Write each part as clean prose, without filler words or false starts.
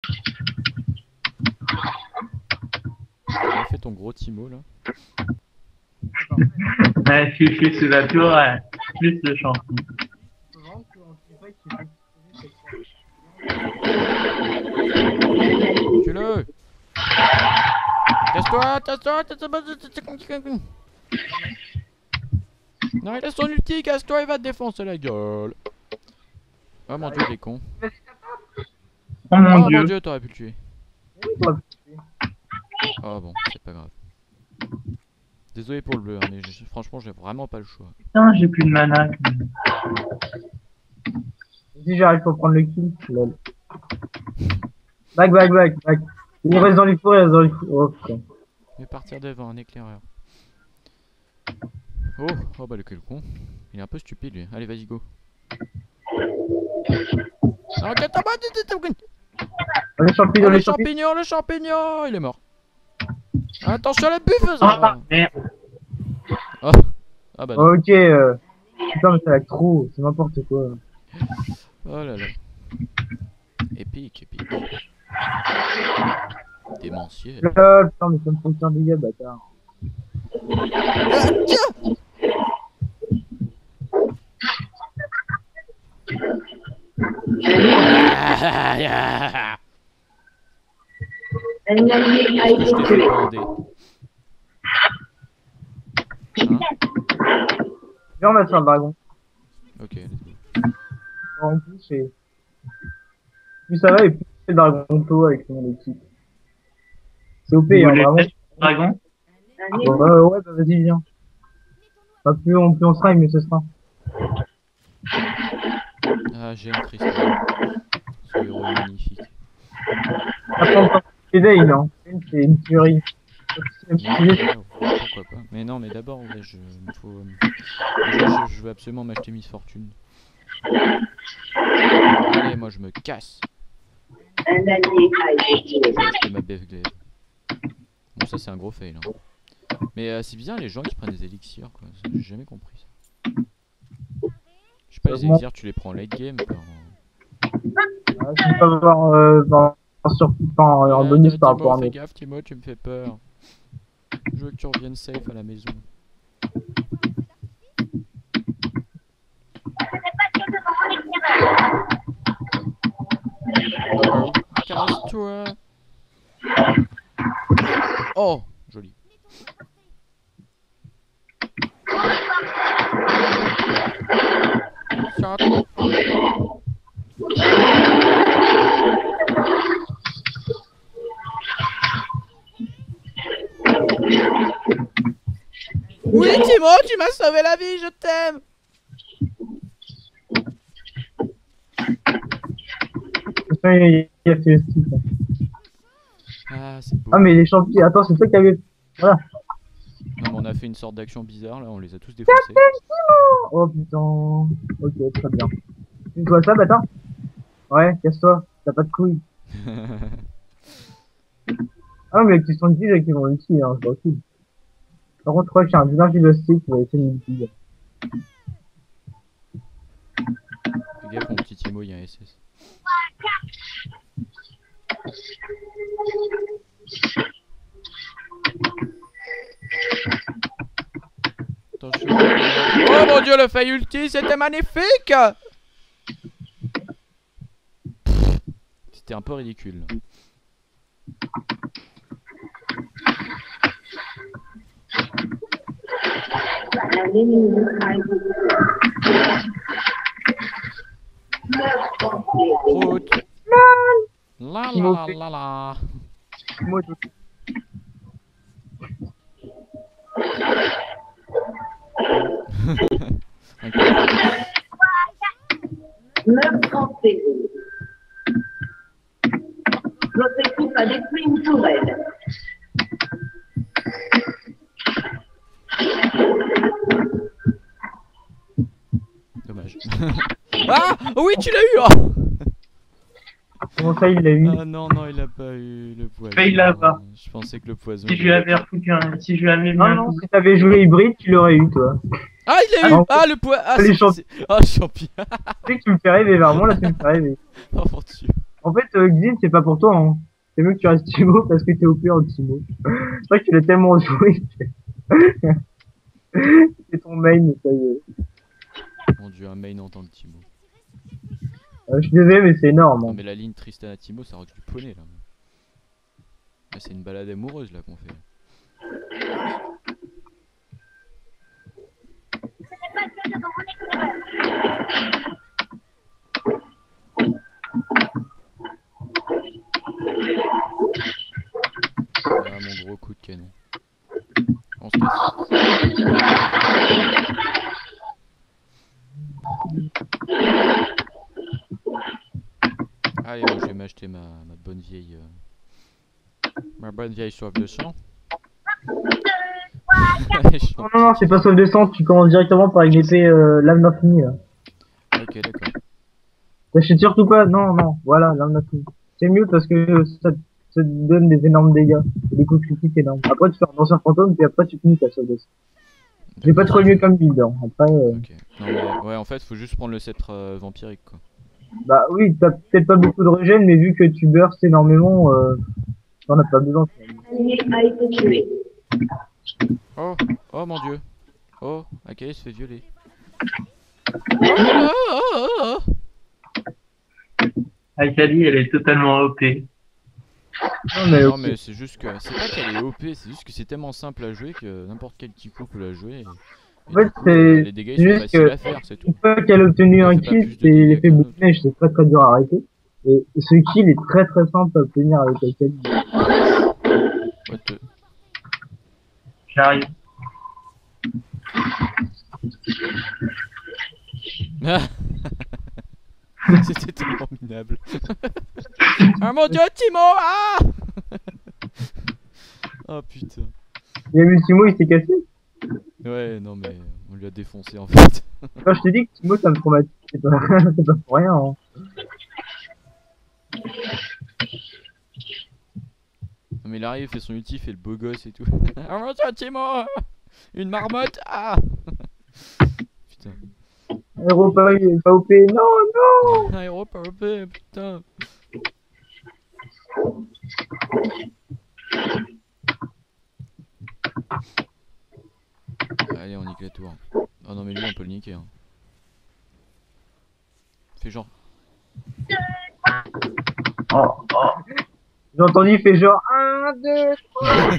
T'as fait ton gros Timo là. Ouais, je suis sous la tour, plus le champion. Tue-le. Casse-toi, casse-toi, non, il a son ulti, casse-toi, il va te défoncer la gueule. Oh mon dieu, il est con. Oh mon Dieu. T'aurais pu le tuer. Oh bon, c'est pas grave. Désolé pour le bleu, hein, mais franchement, j'ai vraiment pas le choix. Putain, j'ai plus de mana. Si j'arrive pas à prendre le kill, lol. Back. Il reste dans les fours, il reste dans les fours. Oh putain. Je vais partir devant un éclaireur. Oh bah le quel con. Il est un peu stupide lui. Allez, vas-y, go. Ah, Le champignon, le champignon, il est mort. Attention à la buffeuse. Ah, merde. Oh. Ah bah non. Ok, putain, mais ça lag trop, c'est n'importe quoi. Oh là là. Épique. Démentiel. Lol, putain, mais ça me fout un dégât, bâtard. Je t'ai fait bander. Hein? Viens, on va faire le dragon. Ok, let's go. En plus, plus ça va et plus c'est le dragon tôt avec mon équipe. C'est OP, Vous hein, voulez vraiment. peut-être dragon? Ouais, bah vas-y, viens. Enfin, plus on sera, mieux ce sera. Ah, j'ai un cristal. Ce héros est magnifique. Après, encore l'éveil, hein. C'est une tuerie. Pourquoi pas. Mais non, mais d'abord, ouais, il faut... déjà, je veux absolument m'acheter Miss Fortune. Allez, moi je me casse. Je vais acheter ma Beyblade. Bon, ça c'est un gros fail. Hein. Mais c'est bizarre les gens qui prennent des élixirs, quoi. J'ai jamais compris ça. Je sais pas, les élixirs, tu les prends en late game. Tu peux avoir en bonus par rapport à fais nous. gaffe, Timo, tu me fais peur. Je veux que tu reviennes safe à la maison. Oh, casse-toi. Oh, joli. Shot. Oui, Timo, tu m'as sauvé la vie, je t'aime. Il y a fait aussi, ça. Ah, c'est beau. Ah, mais les champignons, attends, c'est toi qui avais. Voilà. Non, mais on a fait une sorte d'action bizarre là, on les a tous défoncés. Oh putain. Ok, très bien. Tu vois ça, bâtard? Ouais, casse-toi, t'as pas de couilles. Ah, mais avec tes 70 avec ils vont ici, hein, je vois aussi. Par contre, je crois que j'ai un vilain philosophique qui va essayer de me tuer. Fais gaffe, mon petit Timo, il y a un SS. Attention. Oh mon dieu, le fail ulti, c'était magnifique. C'était un peu ridicule. Route. La la la la la. Moi, Meurtre en Pérou. Votre équipe a détruit une tourelle. Dommage. Ah oui, tu l'as eu. Oh comment ça, il l'a eu? ah non, non, il a pas eu le poison. Fail là-bas. Je pensais que le poison... Si je lui avais refoutu si je lui avais mis Non, un non, coup. si t'avais joué hybride, tu l'aurais eu, toi. Ah, il l'a eu. non. Ah, le poison. Ah, Les c'est... champions. Ah, champion. Tu sais que tu me fais rêver, vraiment, là, tu me fais rêver. Oh mon dieu. En fait, Xin, c'est pas pour toi, hein. C'est mieux que tu restes Timo parce que t'es OP en Timo. C'est vrai que tu l'as tellement joué. C'est ton main, ça y est. Mon dieu, un main en tant que Timo. Je suis désolé, mais c'est énorme. Non Hein. mais la ligne Tristana Timo, ça rock du poney là. Ah, c'est une balade amoureuse là qu'on fait. Ah, mon gros coup de canon. On se casse. Allez, moi je vais m'acheter ma bonne vieille soif de sang. Non, non, non, c'est pas sauf de sang, tu commences directement par une épée lame d'infini. Ok, d'accord. T'achètes surtout pas, non, non, voilà, lame d'infini. C'est mieux parce que ça te donne des énormes dégâts, et des coups critiques énormes. Après, tu fais un danseur fantôme, puis après, tu finis ta sauve de sang. J'ai pas trouvé mieux comme build, hein. Après, Ok. Non mais ouais, en fait, faut juste prendre le sceptre vampirique quoi. bah oui, t'as peut-être pas beaucoup de régène, mais vu que tu burst énormément, t'en as pas besoin. L'ennemi a été tué. Oh, oh mon dieu. Oh, Akali se fait violer. Oh. Akali, elle est totalement OP. Non mais c'est juste que c'est pas qu'elle est OP, c'est juste que c'est tellement simple à jouer que n'importe quel Kiku peut la jouer. En fait, c'est les dégâts ils sont juste faciles que à faire, c'est tout. une fois qu'elle a obtenu un Elle fait pas kill, plus de c'est dégâts l'effet qu'un boule de neige, c'est très très dur à arrêter. Et ce kill est très très simple à obtenir avec Akali. What the... J'arrive. C'était tellement minable. Ah mon dieu, Timo! Ah! Oh putain. Il y a vu Timo, il s'est cassé. Ouais, non mais on lui a défoncé en fait. Quand je te dis que Timo ça me traumatise, c'est pas, c'est pas pour rien. Hein. Non mais il arrive, il fait son ulti, il fait le beau gosse et tout. Ah mon dieu, Timo! Une marmotte! Ah! Putain. Héros pas OP, non, non! Un héros pas OP, putain. Allez, on nique la tour. Oh non mais lui on peut le niquer hein. Fais genre. Oh, oh. J'ai entendu, il fait genre 1, 2, 3.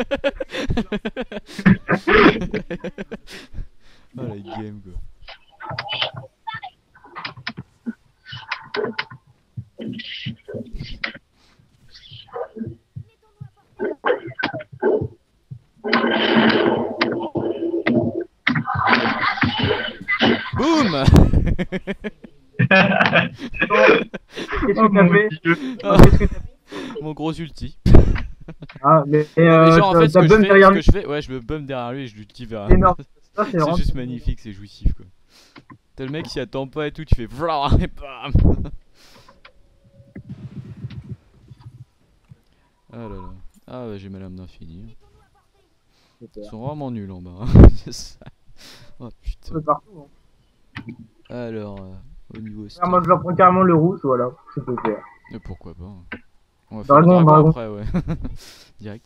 Oh la game quoi. Boum. Qu'est-ce Oh que t'as mon fait? Dieu. Qu'est-ce que t'as fait? Mon gros ulti. Ah, mais Non, mais genre en fait ce t'as que, je bum fais, derrière ce lui. que je fais, ouais je me bum derrière lui et je l'ulti vers C'est énorme. Ça, c'est c'est vraiment. juste magnifique, c'est jouissif quoi. T'as le mec qui attend pas et tout, tu fais vla et bam. Ah là là. Ah ouais, j'ai ma lame d'infini. Ils sont vraiment nuls en bas. Hein. C'est ça. Oh putain. Partout. Hein. Alors, au niveau Ah, moi, je leur prends carrément le rouge, voilà. Je peux faire. pourquoi pas. Hein. On va faire Dragon, le dragon. après, ouais. Direct.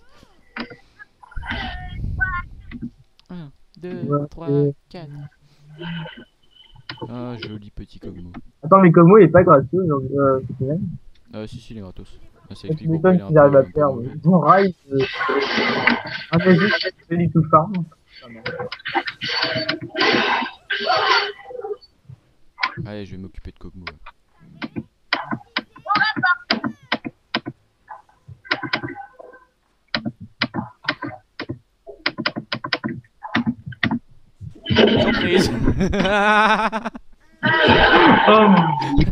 1, 2, Ouais, 3, et- 4. Ah, joli petit Kogmo. Attends, mais Como il est pas gratuit, donc, cette semaine. Ah, si, il est gratos. Ah, ça Tu explique pourquoi il est m'étonnes un qu'ils arrivent peu, à un peu faire. mauvais. Ton rail, un basique, ready to farm. Allez, je vais m'occuper de Kogmo. Ouais. Surprise. Oh mon Dieu.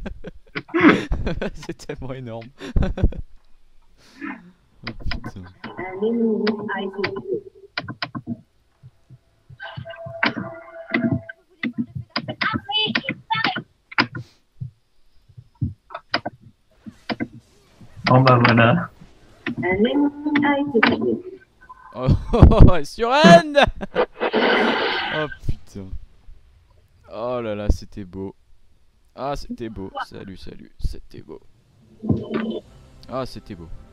C'est tellement énorme. Oh putain. Un ennemi a été tué. Bon bah voilà. Un ennemi a été tué. Oh, sur end. Oh putain. Oh là là, c'était beau. Ah, c'était beau. Salut, c'était beau. Ah, c'était beau.